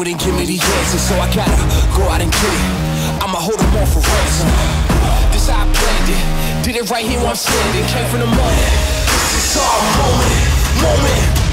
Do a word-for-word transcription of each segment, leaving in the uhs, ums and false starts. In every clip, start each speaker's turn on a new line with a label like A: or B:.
A: wouldn't give me the answer, so I gotta go out and get it. I'ma hold them all for ransom. This how I planned it. Did it right here where I'm standing. Came from the morning. This is our moment, moment.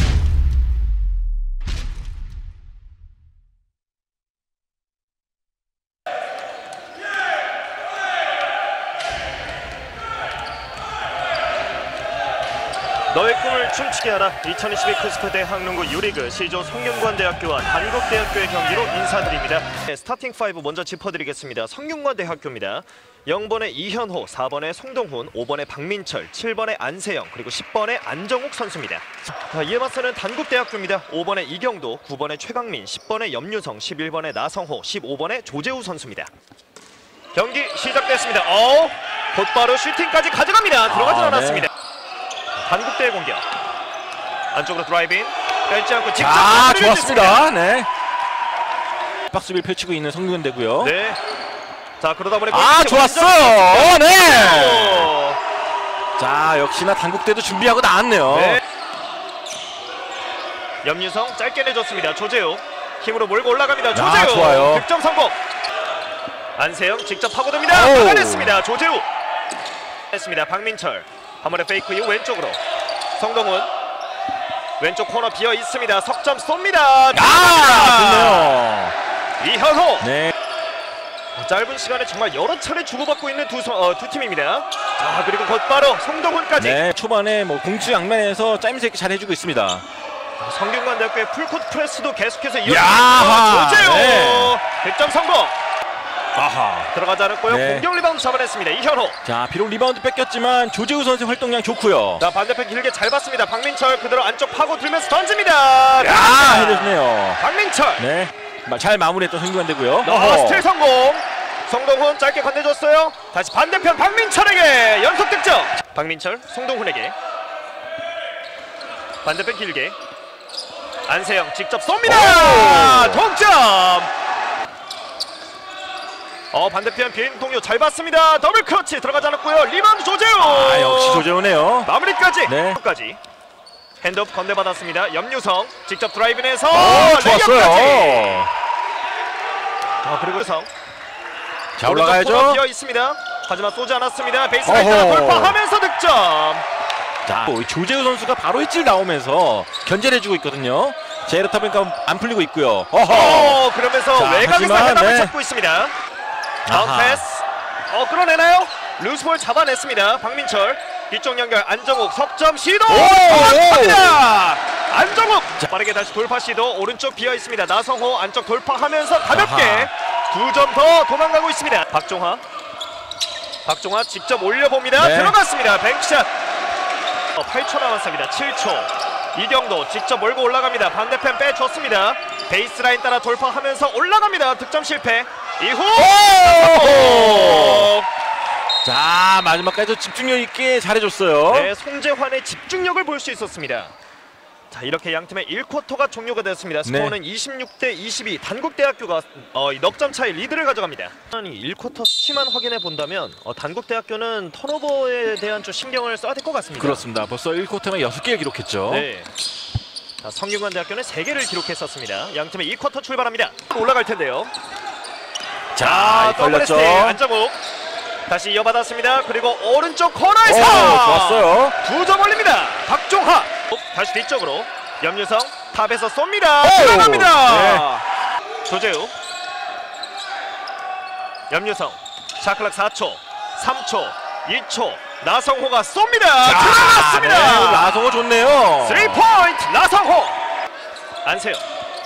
B: 너의 꿈을 춤추게 하라. 이천이십이 크스페대 항농구 유리그 시조 성균관대학교와 단국대학교의 경기로 인사드립니다. 네, 스타팅 파이브 먼저 짚어드리겠습니다. 성균관대학교입니다. 영 번에 이현호, 사 번에 송동훈, 오 번에 박민철, 칠 번에 안세영, 그리고 십 번에 안정욱 선수입니다. 자, 이에 맞서는 단국대학교입니다. 오 번에 이경도, 구 번에 최강민, 십 번에 염유성, 십일 번에 나성호, 십오 번에 조재우 선수입니다. 경기 시작됐습니다. 어, 곧바로 슈팅까지 가져갑니다. 들어가진 아, 않았습니다. 네. 단국대의 공격. 안쪽으로 드라이브인. 빼지 않고 직접
C: 아, 좋았습니다. 네. 박수비를 펼치고 있는 성균관대고요.
B: 네. 자, 그러다 보니
C: 아, 좋았어요. 어, 네. 자, 역시나 단국대도 준비하고 나왔네요. 네.
B: 염유성 짧게 내줬습니다. 조재우 힘으로 몰고 올라갑니다. 조재우
C: 아, 좋아요.
B: 득점 성공. 안세영 직접 파고듭니다. 막아냈습니다. 조재우 했습니다. 박민철 한 번에 페이크 이후 왼쪽으로 성동훈 왼쪽 코너 비어 있습니다. 석점 쏩니다.
C: 아, 좋네요.
B: 이현호.
C: 네.
B: 짧은 시간에 정말 여러 차례 주고받고 있는 두, 어, 두 팀입니다. 자, 그리고 곧바로 성동훈까지.
C: 네, 초반에 뭐 공수 양면에서 짜임새 있게 잘 해주고 있습니다.
B: 성균관대학교의 풀코트 프레스도 계속해서 이어집니다. 조재우 네. 득점 성공. 아하. 들어가지 않았고요. 네. 공격 리바운드 잡아냈습니다. 이현호.
C: 자, 비록 리바운드 뺏겼지만 조재우 선수의 활동량 좋고요.
B: 자, 반대편 길게 잘 봤습니다. 박민철 그대로 안쪽 파고 들면서 던집니다.
C: 야, 해줬네요.
B: 박민철.
C: 네, 잘 마무리했던 성균관대고요.
B: 어, 스틸 성공. 성동훈 짧게 건네줬어요. 다시 반대편 박민철에게 연속 득점. 박민철 송동훈에게 반대편 길게 안세영 직접 쏩니다. 동점. 어, 반대편 빈 동료 잘 봤습니다. 더블 크러치 들어가지 않았고요. 리바운드 조재우.
C: 아, 역시 조재우네요.
B: 마무리까지.
C: 네.
B: 까지 핸드업 건네받았습니다. 염유성 직접 드라이브인에서
C: 좋았어요.
B: 아, 그리고 성.
C: 자, 올라가야죠.
B: 비어 있습니다. 하지만 쏘지 않았습니다. 베이스라인 따라 돌파하면서 득점.
C: 자, 조재우 선수가 바로 엣지를 나오면서 견제를 해주고 있거든요. 자, 이렇다 보니까 안 풀리고 있고요.
B: 어허. 그러면서
C: 자,
B: 외곽에서
C: 하지만,
B: 해답을
C: 네.
B: 찾고 있습니다. 다운 패스. 어, 끌어내나요? 루스볼 잡아냈습니다. 박민철 뒤쪽 연결 안정욱 석점 시도. 정확합니다. 안정욱. 자, 빠르게 다시 돌파 시도. 오른쪽 비어 있습니다. 나성호 안쪽 돌파하면서 가볍게 두 점 더 도망가고 있습니다. 박종하. 박종하 직접 올려봅니다. 네. 들어갔습니다. 뱅크샷. 어, 팔 초 남았습니다. 칠 초. 이경도 직접 몰고 올라갑니다. 반대편 빼줬습니다. 베이스라인 따라 돌파하면서 올라갑니다. 득점 실패. 이후
C: 자, 마지막까지도 집중력 있게 잘해줬어요.
B: 네, 송재환의 집중력을 볼 수 있었습니다. 자, 이렇게 양팀의 일 쿼터가 종료가 되었습니다. 스코어는 네. 이십육 대 이십이. 단국대학교가 어, 넉 점 차의 리드를 가져갑니다. 일 쿼터 수치만 확인해 본다면 어, 단국대학교는 턴오버에 대한 좀 신경을 써야 될 것 같습니다.
C: 그렇습니다. 벌써 일 쿼터만 여섯 개를 기록했죠.
B: 네. 자, 성균관대학교는 세 개를 기록했었습니다. 양팀의 이 쿼터 출발합니다. 올라갈 텐데요. 자,
C: 걸렸죠.
B: 안정욱 다시 이어받았습니다. 그리고 오른쪽 코너에서
C: 오, 좋았어요.
B: 두 점 올립니다. 박종하 다시 뒤쪽으로 염유성 탑에서 쏩니다. 들어갑니다. 네. 조재우 염유성 샤클락 사 초 삼 초 이 초 나성호가 쏩니다. 자, 들어갔습니다.
C: 네, 나성호 좋네요.
B: 쓰리 포인트 나성호. 안세영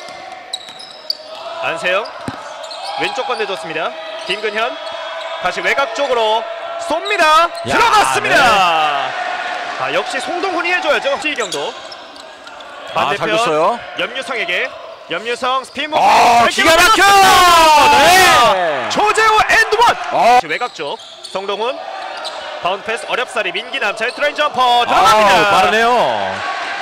B: 안세영 왼쪽 건네줬습니다. 김근현 다시 외곽 쪽으로 쏩니다. 야, 들어갔습니다. 네. 아, 역시 송동훈이 해줘야죠. 이경도 반대편
C: 아, 잘 줬어요.
B: 염유성에게 염유성 스피드
C: 아, 기가 막혀.
B: 네. 조재우 엔드원. 어. 외곽 쪽 송동훈 바운드 패스 어렵사리 민기남 잘 트라인 점퍼 들어갑니다.
C: 아, 빠르네요.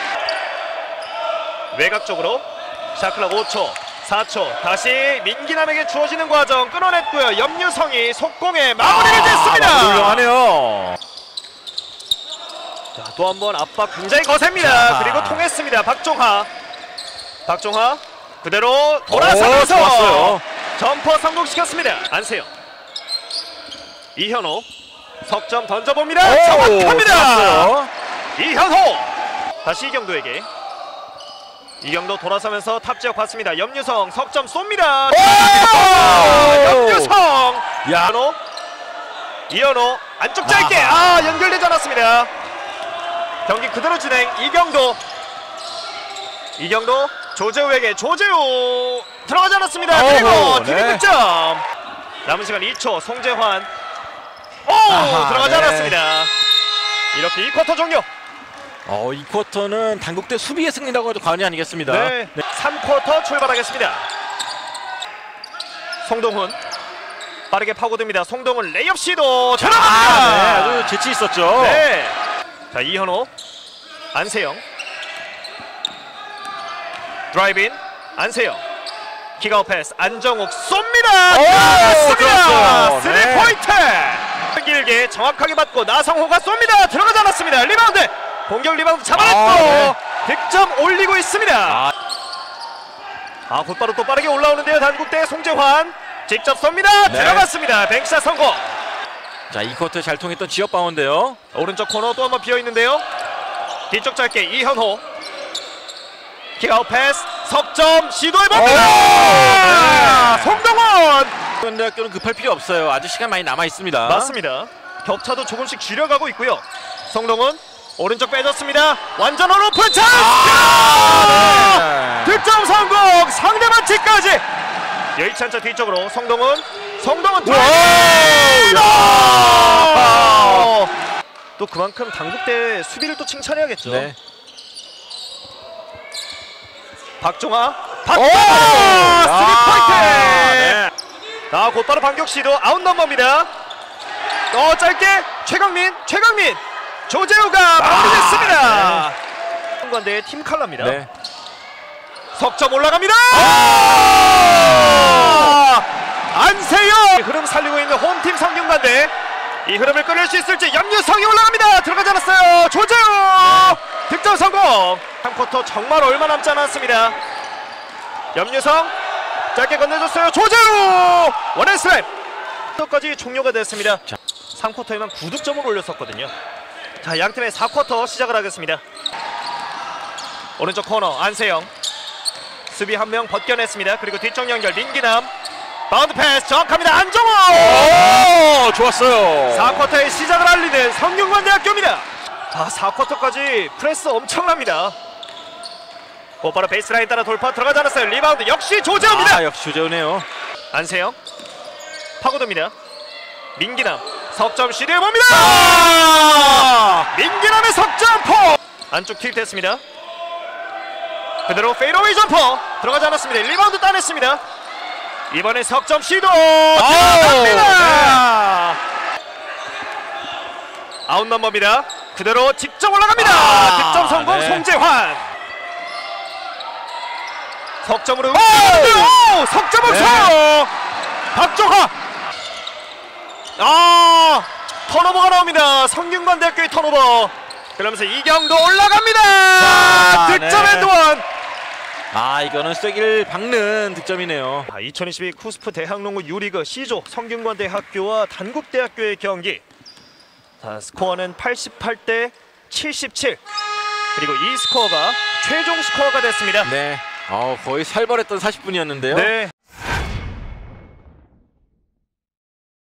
B: 외곽 쪽으로 샤클락 오 초 사 초 다시 민기남에게 주어지는 과정 끊어냈고요. 염유성이 속공에 마무리를 짓습니다.
C: 아, 훌륭하네요.
B: 자, 또 한 번 압박 굉장히 거셉니다. 자, 그리고 통했습니다. 박종하 박종하 그대로 돌아서면서
C: 좋았어요.
B: 점퍼 성공시켰습니다. 안세영, 이현호 석점 던져봅니다.
C: 오,
B: 정확합니다.
C: 좋았어요.
B: 이현호 다시 이경도에게. 이경도 돌아서면서 탑지역 봤습니다. 염유성 석점 쏩니다. 염유성.
C: 야.
B: 이현호, 이현호 안쪽 짧게. 아, 연결되지 않았습니다. 경기 그대로 진행. 이경도, 이경도 조재우에게. 조재우 들어가지 않았습니다. 그리고
C: 오,
B: 팀
C: 네.
B: 득점. 남은 시간 이 초. 송재환. 오,
C: 아하,
B: 들어가지
C: 네.
B: 않았습니다. 이렇게 이 쿼터 종료.
C: 어, 이 쿼터는 단국대 수비의 승리라고 해도 과언이 아니겠습니다.
B: 네.
C: 네.
B: 삼 쿼터 출발하겠습니다. 송동훈 빠르게 파고듭니다. 송동훈 레이업 시도 들어갑니다.
C: 아, 네, 아주 재치 있었죠.
B: 네. 자, 이현호, 안세영, 드라이브인, 안세영, 킥아웃 패스, 안정욱 쏩니다.
C: 오,
B: 들어갔습니다.
C: 좋았어요.
B: 스리
C: 네.
B: 포인트. 길게 정확하게 맞고 나성호가 쏩니다. 들어가지 않았습니다. 리바운드. 공격 리바운드 잡아냈고
C: 아, 네.
B: 득점 올리고 있습니다.
C: 아.
B: 아, 곧바로 또 빠르게 올라오는데요. 단국대 송재환 직접 쏩니다.
C: 네.
B: 들어갔습니다. 뱅크샷 성공.
C: 자, 이 쿼터 잘 통했던 지역 바운데요.
B: 오른쪽 코너 또 한번 비어 있는데요. 뒤쪽 짧게 이현호. 킥아웃 패스. 석점 시도해봅니다.
C: 네.
B: 송동원.
C: 대학교는 급할 필요 없어요. 아직 시간 많이 남아 있습니다.
B: 맞습니다. 격차도 조금씩 줄여가고 있고요. 송동훈 오른쪽 빼줬습니다. 완전한 오픈 찬스.
C: 아, 네.
B: 득점 성공. 상대방 치까지. 여의치 않자 뒤쪽으로 송동훈. 송동훈
C: 와우.
B: 또 그만큼 단국대 수비를 또 칭찬해야겠죠.
C: 네.
B: 박종아.
C: 오!
B: 박종아.
C: 아,
B: 스리 포인트.
C: 네.
B: 자, 곧바로 반격 시도. 아웃 넘버입니다. 어, 짧게 최강민. 최강민. 조재우가 마무리됐습니다. 관대의 팀 칼라입니다.
C: 네.
B: 석점 올라갑니다. 안세영 흐름 살리고 있는 홈팀 성균관대. 이 흐름을 끊을 수 있을지. 염유성이 올라갑니다. 들어가지 않았어요. 조재우 득점 성공. 한 쿼터 정말 얼마 남지 않았습니다. 염유성 짧게 건네줬어요. 조재우 원앤슬램. 쿼터까지 종료가 됐습니다.
C: 자.
B: 삼 쿼터에만 구 득점을 올렸었거든요. 자, 양팀의 사 쿼터 시작을 하겠습니다. 오른쪽 코너 안세영 수비 한 명 벗겨냈습니다. 그리고 뒤쪽 연결 민기남. 바운드 패스 정확합니다. 안정호.
C: 오, 좋았어요.
B: 사 쿼터의 시작을 알리는 성균관대학교입니다. 자, 사 쿼터까지 프레스 엄청납니다. 곧바로 베이스라인 따라 돌파 들어가지 않았어요. 리바운드 역시 조재호입니다.
C: 아, 역시 조재우네요.
B: 안세영 파고듭니다. 민기남 석점 시도해봅니다.
C: 아!
B: 민기남의 석점포. 안쪽 투입됐습니다. 그대로 페이더웨이 점퍼 들어가지 않았습니다. 리바운드 따냈습니다. 이번에 석점 시도 들어갑니다. 아웃 넘버입니다. 그대로 직접 올라갑니다.
C: 아,
B: 득점 성공.
C: 네.
B: 송재환 석점으로 오! 석점 우승.
C: 네.
B: 박종화. 아, 턴오버가 나옵니다. 성균관대학교의 턴오버. 그러면서 이경도 올라갑니다.
C: 자,
B: 득점
C: 네.
B: 엔드원.
C: 아, 이거는 쐐기를 박는 득점이네요.
B: 아, 이천이십이 쿠스프 대학농구 유리그 C조 성균관대학교와 단국대학교의 경기. 자, 스코어는 팔십팔 대 칠십칠. 그리고 이 스코어가 최종 스코어가 됐습니다.
C: 네. 어, 거의 살벌했던 사십 분이었는데요.
B: 네.